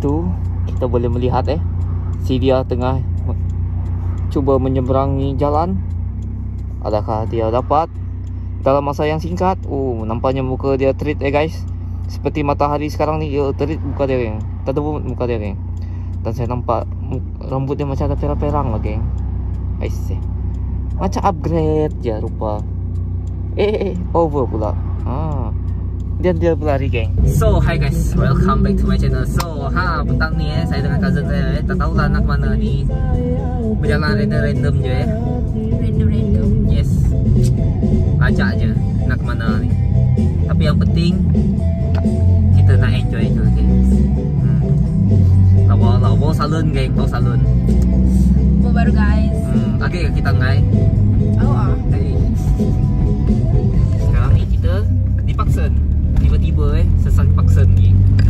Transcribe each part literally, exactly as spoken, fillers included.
itu kita boleh melihat eh si dia tengah cuba menyeberangi jalan. Adakah dia dapat dalam masa yang singkat? Oh, nampaknya muka dia terit eh guys. Seperti matahari sekarang ni, dia terit muka dia geng. Tak ada muka dia geng. Dan saya nampak rambut dia macam ada perang-perang lah geng. Guys, eh. Macam upgrade je rupa. Eh, eh, over pula. Ah. Dia dia berlari geng. So hi guys, welcome back to my channel. So ha petang ni eh saya dengan cousin saya eh tak tahulah nak mana ni. Berjalan random-random je eh. Random-random. Yes. Ajak je nak ke mana ni. Tapi yang penting kita nak enjoy je guys. Hmm. Lawa lawa salon geng, bawa salon. Bawa baru guys. Hmm, okey kita ngai. Oh ah. Hey. Sekarang ni kita di Paksen. Tiba-tiba eh sesat Paksen ni.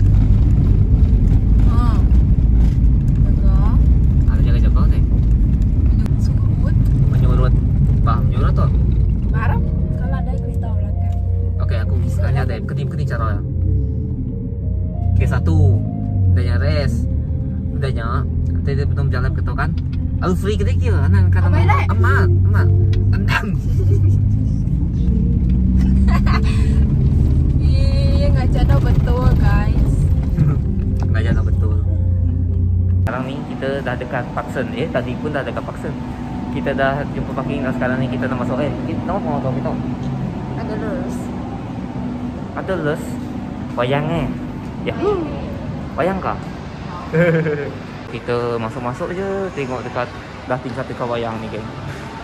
Ha. Jaga. Ada jaga-jaga teh. Surut. Menyurut. Bah, menyurut tu. Harap kalau ada kereta belakang. Okey, aku sekali ada ketim-ketim cara. Okey, satu. Udahnya rest. Udahnya. Nanti dia belum jalan ke tu kan. Al free kedek dia. Anak kan amat. Amat. Amat. Endam. Iya, nggak jadi betul guys. Nggak jadi betul. Sekarang ni kita dah dekat Paksen. Eh, tadi pun dah dekat Paksen. Kita dah jumpa parking dan sekarang ni kita nak masuk. Eh, kita nak mau tahu kita. Ada lurus. Ada les. Wayang eh. Ya. Wayang kah? Kita masuk-masuk je, tengok dekat dah tinggal dekat wayang ni geng.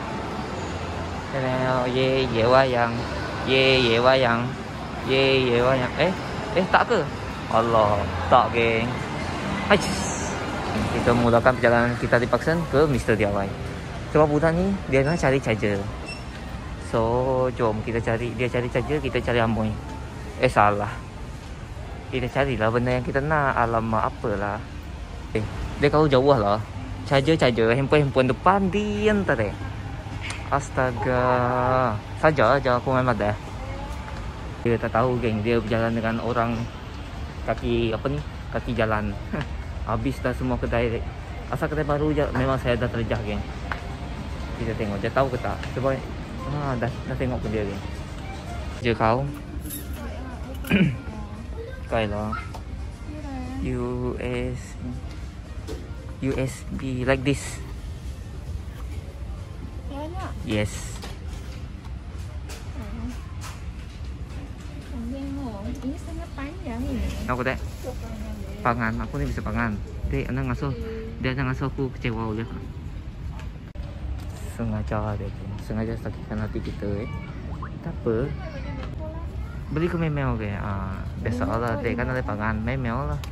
Ye ye wayang. Ye ye wayang. Ye ye wayang. Eh, eh tak ke? Allah, tak geng. Hai. Kita mulakan perjalanan kita di Paksen ke Mister D I Y. Sebab budak ni dia nak cari charger. So, jom kita cari, dia cari charger, kita cari amoy. Eh salah. Kita carilah benda yang kita nak. Alamak, apalah. Eh, dia kalau jauh lah. Charger-charger, handphone-handphone depan dia entah deh. Astaga. Saja aja aku memang dah. Dia tak tahu geng, dia berjalan dengan orang kaki apa ni? Kaki jalan. Habis dah semua kedai. Asal kedai baru je memang saya dah terjah geng. Kita tengok dia tahu ke tak. Sebab ah dah dah tengok pun dia geng. Je kau. Kau lah. U S B U S B like this. Banyak. Yes. Ini sangat panjang ini. Aku tak pangan, aku ni bisa pangan. Dia anak ngasuh, dia anak ngasuh aku kecewa je. Sengaja dia tu, sengaja sakitkan hati kita eh. Tak apa. Beli ke memel ke? Ah, biasa lah. Dia kan ada pangan memel lah.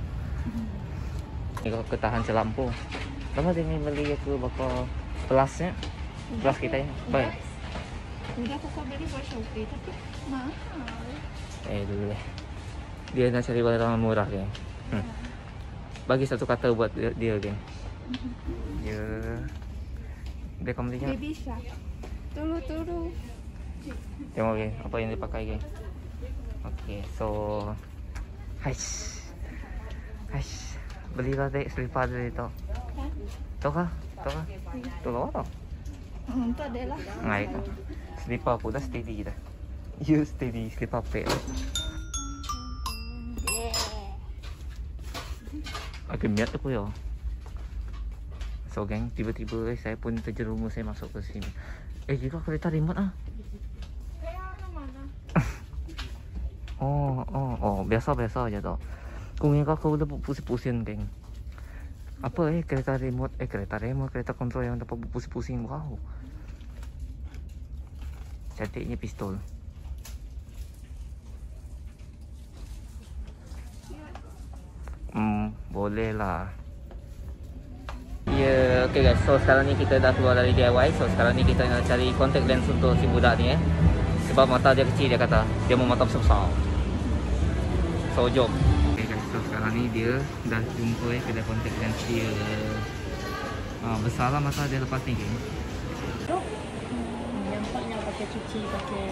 Ini kau ketahan selampu. Lama dia beli aku bakal pelasnya, pelas kita ya. Baik. Udah aku beli buat Shopee tapi mahal. Eh dulu deh. Dia nak cari barang murah geng. Hmm. Bagi satu kata buat dia, dia geng. Dia dia komedinya. Baby shark. Turu turu. Tengok geng, apa yang dia pakai geng. Okay, so haish. Haish. Belilah dek selipar dia tu. Tahu kah? Tahu kah? Tahu kah apa? Hmm, tu adalah. Ngai kau. Selipar aku dah steady dah. You steady selipar pe. Agak miat aku ya. So geng, tiba-tiba eh, saya pun terjerumus saya masuk ke sini. Eh juga kereta remote ah. Oh, oh, oh, biasa-biasa aja tau. Kung yang kau udah pusing-pusing geng. Apa eh kereta remote, eh kereta remote, kereta kontrol yang dapat pusing-pusing. Wow. Cantiknya pistol. Hmm, boleh lah. Ya, yeah, okay guys. So sekarang ni kita dah keluar dari D I Y. So sekarang ni kita nak cari contact lens untuk si budak ni eh. Sebab mata dia kecil dia kata. Dia mau mata besar. So jom. Okay guys, so sekarang ni dia dah jumpa eh kedai contact lens dia. Ah, besar lah mata dia lepas ni geng. Nampaknya pakai cuci, pakai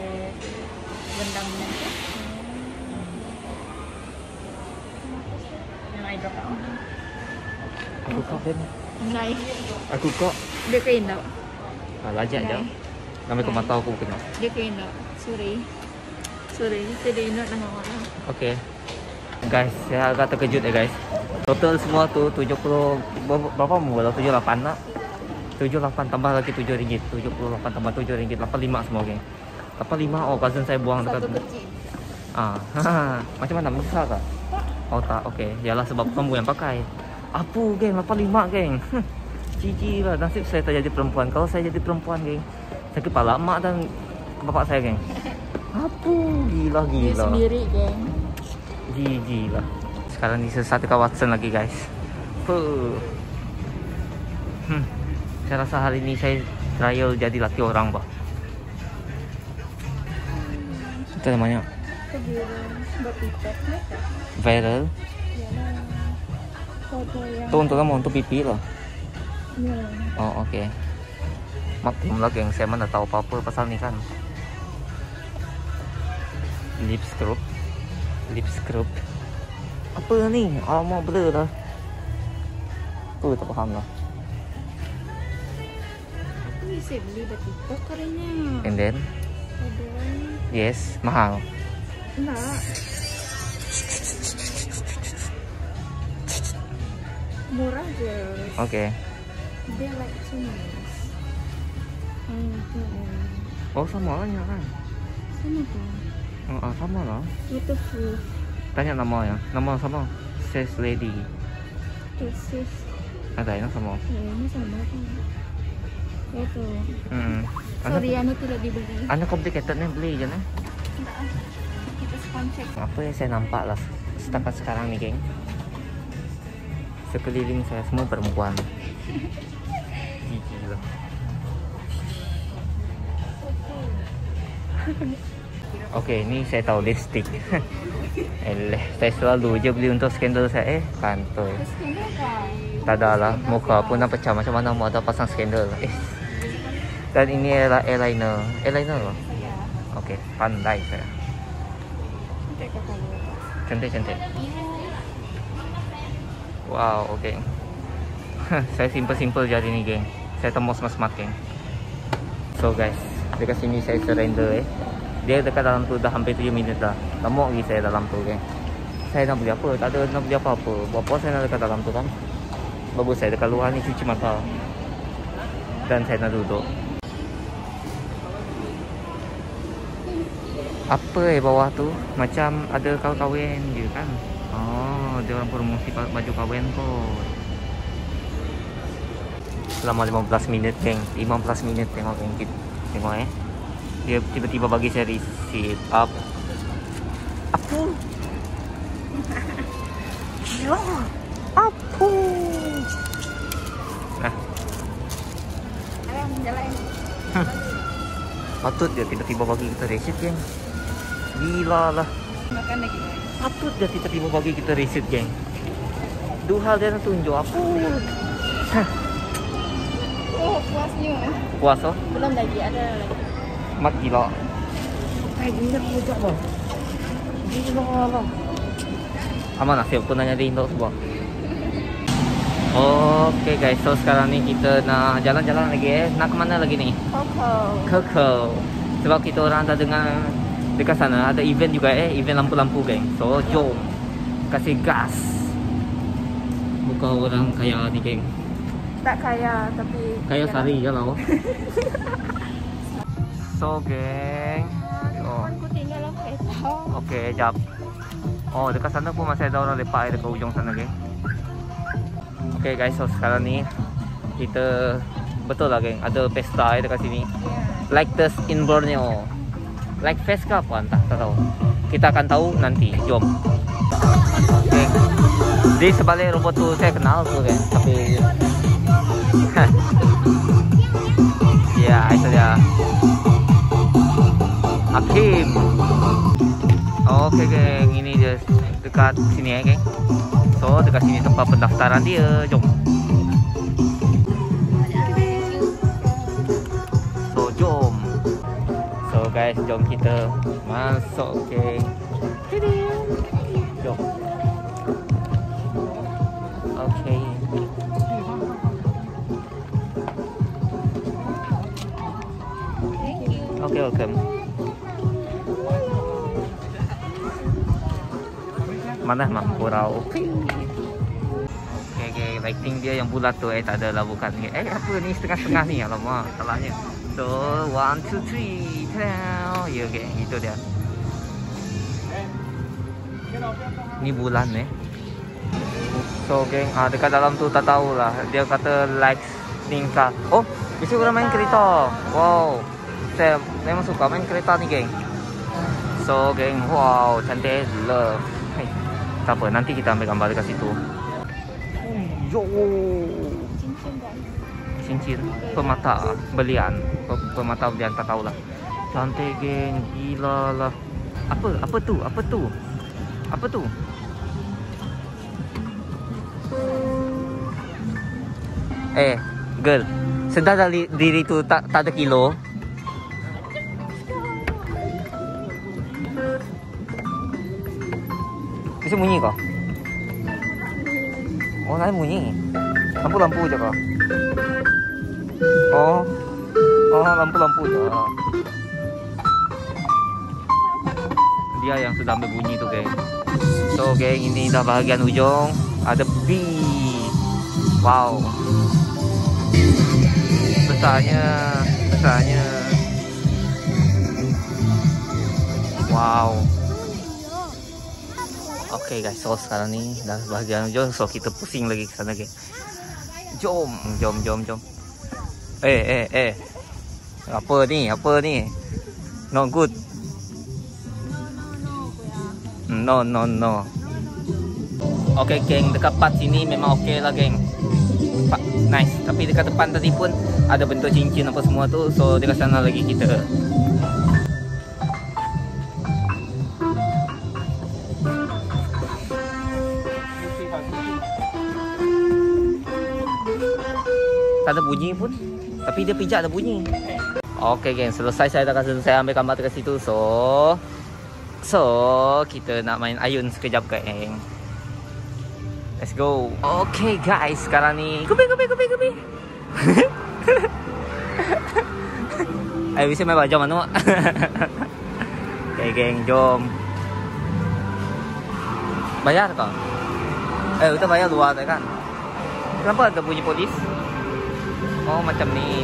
rendam ni. Yang Aku kok Ben. Này, Aku kok. dia kain tak? Ah, lajak je. Kami kau mata aku kena. Dia kain tak? Sorry. Sorry, tadi ingat nama orang. Oke. Guys, saya agak terkejut ya guys. Total semua tuh tujuh puluh berapa mau tujuh puluh delapan nak? tujuh puluh delapan tambah lagi tujuh ringgit. tujuh puluh delapan tambah tujuh ringgit, delapan puluh lima semua geng. delapan puluh lima oh cousin saya buang dekat. Satu kecil. Ah, macam mana menyesal tak? Oh tak, oke. Okay. Yalah sebab kamu yang pakai. Apa geng, delapan puluh lima geng. Cici lah, nasib saya tak jadi perempuan. Kalau saya jadi perempuan geng, saya kepala mak dan bapak saya geng. Apa gila Dia gila. sendiri, geng. Gila. Sekarang di satu kawasan lagi guys. Puh. Hmm. Saya rasa hari ini saya trial jadi laki orang bah. Itu namanya Kegiatan berpikir, viral. foto yang. Itu untuk kamu untuk pipi loh. Ya. Oh oke. Okay. Maklum lah geng, saya mana tahu apa-apa pasal ni kan. Lip scrub. Lip scrub. Apa ni? Oh mau blur lah. Tu tak faham lah. Aku bisa beli di TikTok katanya. And then Ada. yes, mahal. Enggak. Murah aja. Oke. Okay. Dia like Chinese. Hmm, hmm. Oh sama lah ya kan. Sama tuh. Oh, ah, sama lah. Itu full. Tanya nama ya. Nama sama. Says lady. Tesis. Ada yang sama. Kayaknya sama kan. Itu. Hmm. Sorry, anu tidak dibeli. Anda complicated nih beli aja nih. Enggak ah. Kita sponsor. Apa yang saya nampak lah setakat sekarang nih geng. Sekeliling saya semua perempuan. Gila. Oke, ini saya tahu lipstick. Eleh, saya selalu je beli untuk skandal saya. Eh, kantoi. Tak ada lah, muka pun dah pecah. Macam mana mau ada pasang skandal. Eh. Dan ini adalah eyeliner. Eyeliner loh. Oke, pandai saya. Cantik-cantik. Wow, oke. Okay. Saya simple-simple jadi ni geng. Saya temu smart-smart geng. So guys, dekat sini saya surrender eh. Dia dekat dalam tu dah hampir tujuh minit dah. Lama lagi saya dalam tu geng. Saya nak beli apa? Tak ada nak beli apa-apa. Buat apa saya nak dekat dalam tu kan? Bagus saya dekat luar ni cuci mata. Dan saya nak duduk. Apa eh bawah tu? Macam ada kawin-kawin je kan? Oh, dia orang promosi baju kahwin kot. Selama lima belas minit geng. lima belas minit tengok geng. Tengok eh. Dia tiba-tiba bagi saya receipt up. Apa? Gila. Apa? Nah. Ayo, jalan. Patut dia tiba-tiba bagi kita receipt geng. Gila lah. Makan lagi. Patut dia tiba-tiba bagi kita receipt geng. Dua hal dia nak tunjuk apa? Oh, puasnya. Puas oh? Belum lagi, ada lagi. Mat gila. Eh, gila pucak bang. Gila lah. Aman lah, siap aku nanya di Indo semua. Oke okay guys, so sekarang ni kita nak jalan-jalan lagi eh. Nak kemana lagi ni? Koko. Koko. Sebab kita orang ada dengar dekat sana ada event juga eh, event lampu-lampu geng. So jom kasih gas. Muka orang kaya ni geng. Tak kaya, tapi Kaya sari je lah. So geng. Oh. Aku tinggal lah kereta. Oke, jap. Oh, dekat sana pun masih ada orang lepak dekat ujung sana geng. Oke guys, so sekarang ni kita betul lah geng, ada pesta eh, dekat sini. Like this in Borneo. Like fest ke apa entah, tak tahu. Kita akan tahu nanti. Jom. Okay. Di sebalik robot tu saya kenal tu kan, tapi ya itu dia. Hakim. Oke geng, ini dia dekat sini ya geng. So dekat sini tempat pendaftaran dia. Jom. So jom. So guys, jom kita masuk geng. Jom. Okay. Thank you. Okay, welcome. Mana Mampurau? Okay, okay. Lighting dia yang bulat tu eh tak ada lah bukan. Eh apa ni setengah-setengah ni? Alamak, salahnya. So one, two, three. Ta-da! Ya, okay, itu dia. Ni bulan eh. So geng, ah, dekat dalam tu tak tahulah. Dia kata lightning car. Oh, biasa orang main kereta. Wow. Saya memang suka main kereta ni geng. So geng, wow, cantik. Love. Hai. Tak apa, nanti kita ambil gambar dekat situ. Yo. Cincin guys. Cincin permata belian. Permata belian tak tahulah. Cantik geng, gila lah. Apa? Apa tu? Apa tu? Apa tu? Eh, girl, sedar dari diri tu tak tak ada kilo. Bisa bunyi kau? Oh, nanti bunyi. Lampu-lampu je kau. Oh, oh lampu-lampu je. Dia yang sudah ambil bunyi tu geng. So geng, ini dah bahagian ujung. Ada bee. Wow. Besarnya, besarnya. Wow. Oke okay guys, so sekarang ni dah bahagian ujung. So kita pusing lagi ke sana geng. Jom, jom, jom, jom. Eh, eh, eh. Apa ni? Apa ni? Not good. No, no, no. Oke okay, geng, dekat part sini memang oke okay lah geng. Nice. Tapi dekat depan tadi pun ada bentuk cincin apa semua tu. So dekat sana lagi kita. Tak ada bunyi pun. Tapi dia pijak ada bunyi. Oke okay, geng, selesai saya dah kasi saya ambil gambar dekat situ. So So, kita nak main ayun sekejap geng. Let's go. Okay guys, sekarang ni Gupi, gupi, gupi, gupi. Ayo bisa main bajau mana? Okay geng, jom. Bayar kau? Eh, kita bayar luar tak kan? Kenapa ada bunyi polis? Oh, macam ni.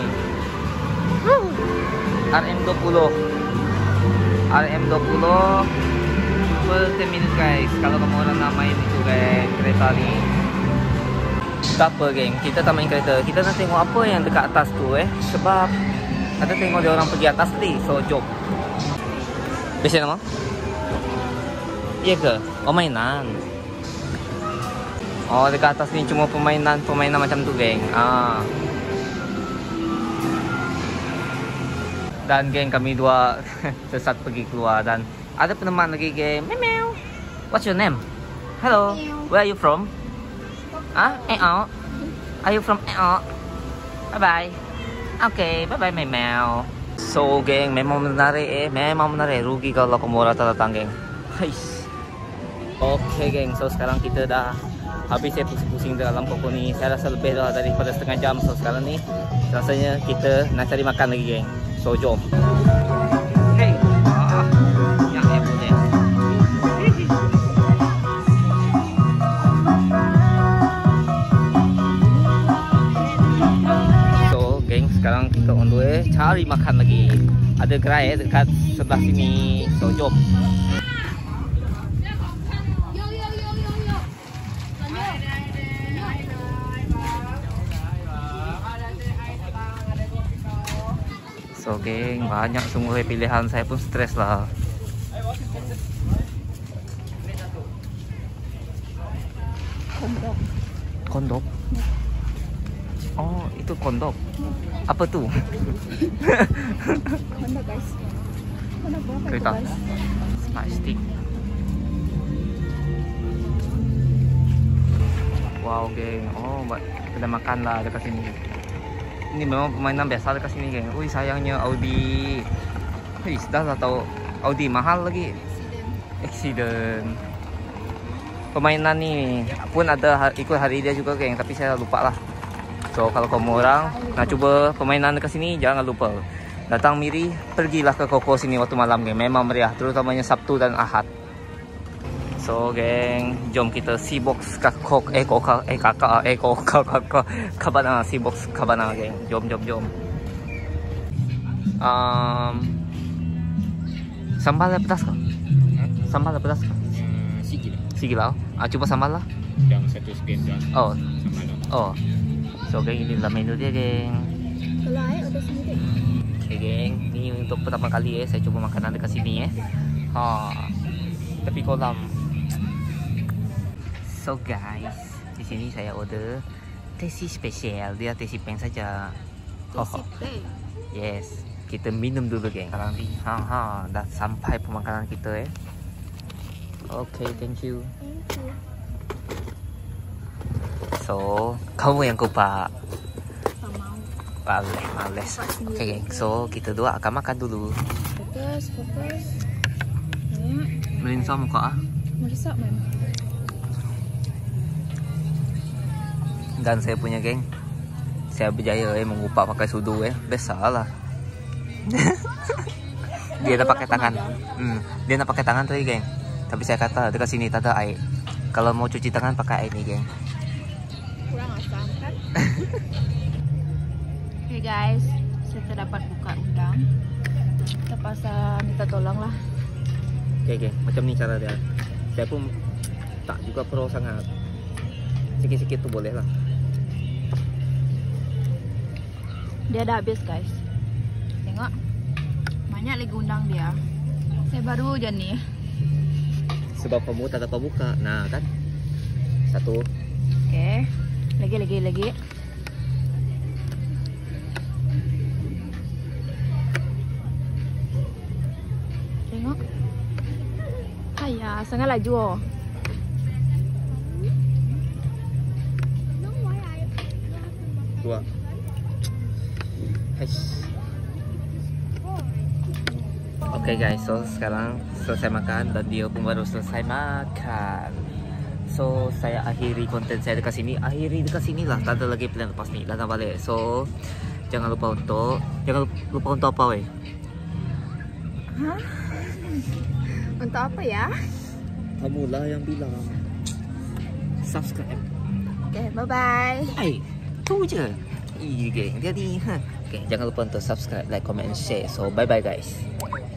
R M dua puluh. R M dua puluh per ten minutes guys. Kalau kamu orang nak main itu guys, kereta ni. Tak apa geng, kita tak main kereta. Kita nak tengok apa yang dekat atas tu eh. Sebab ada tengok dia orang pergi atas tadi. So jom. Biasa nama? Iya ke? Oh, mainan. Oh, dekat atas ni cuma permainan Permainan macam tu geng. Ah. Dan geng, kami dua sesat pergi keluar. Dan ada peneman lagi geng. Meow. What's your name? Hello. Meow. Where are you from? Ah, eh oh. Are you from eh oh? Bye bye. Okay, bye bye meow. So geng, memang menarik eh. Memang menarik. Rugi kalau kamu rata datang geng. Hais. Okay geng, so sekarang kita dah habis saya pusing-pusing dalam pokok ni. Saya rasa lebih dah daripada setengah jam. So sekarang ni rasanya kita nak cari makan lagi geng. So jom. Hey, ah, yang saya boleh. So geng, sekarang kita on the way cari makan lagi. Ada gerai dekat sebelah sini. So jom. So geng, banyak semua pilihan. Saya pun stres lah. Kondok. Kondok? Oh, itu kondok. Apa tu? Kondok guys. Kondok berapa Kereta. itu guys? Smart stick. Wow geng. Oh, kita makan lah dekat sini. Ini memang permainan biasa dekat sini geng. Ui, sayangnya Audi. Hei, dah lah tahu Audi mahal lagi. Accident. permainan ni pun ada ikut hari dia juga geng, tapi saya lupa lah. So kalau kamu orang nak cuba permainan dekat sini, jangan lupa datang Miri, pergilah ke Koko sini waktu malam geng. Memang meriah, terutamanya Sabtu dan Ahad. So geng, jom kita Seabox Kakok eh Koka eh kakak eh Koka Koka Cabana Seabox Cabana geng. Jom jom jom. Um, sambal pedas kah? Sambal pedas kah? Uh, sikit lah. Sikit lah. Ah, cuba sambal lah. Yang satu spin tu. Oh. Sambal lah. Oh. So geng, ini adalah menu dia geng. Kalau air udah sendiri. Okay geng, ini untuk pertama kali eh saya cuba makanan dekat sini eh. Ha. Tepi kolam. So guys, di sini saya order tesi spesial. Dia tesi peng saja. Tesi peng. Yes. Kita minum dulu geng. Sekarang ni ha ha dah sampai pemakanan kita eh. Okay, thank you. Thank you. So, kamu yang kupak. Tak mau. Males, males. Okay geng, so kita dua akan makan dulu. Fokus, fokus. Ya. Melinsau muka ah. Meresap man. Dan saya punya geng, saya berjaya eh mengupak pakai sudu eh. Biasalah. Dia dah pakai tangan. Hmm, dia nak pakai tangan tadi geng. Tapi saya kata dekat sini tak ada air. Kalau mau cuci tangan pakai air ni geng. Kurang asam kan? Okay guys, saya dapat buka udang. Terpaksa minta tolong lah. Okay geng, macam ni cara dia. Saya pun tak juga pro sangat. Sikit-sikit tu boleh lah. Dia dah habis guys. Tengok, banyak lagi undang dia. Saya baru je ni. Sebab kamu tak dapat buka. Nah kan. Satu. Okay, lagi lagi lagi. Tengok. Ayah, sangat laju oh. Dua. Hai. Okay guys, so sekarang selesai makan dan dia pun baru selesai makan. So saya akhiri konten saya dekat sini. Akhiri dekat sini lah. Tak ada lagi plan lepas ni. Dah nak balik. So jangan lupa untuk jangan lupa untuk apa weh? Hah? Untuk apa ya? Kamu lah yang bilang. Subscribe. Okay, bye bye. Hai, tu je. Ih, geng. Jadi, ha. Okay, jangan lupa untuk subscribe, like, comment, and share. So bye bye guys.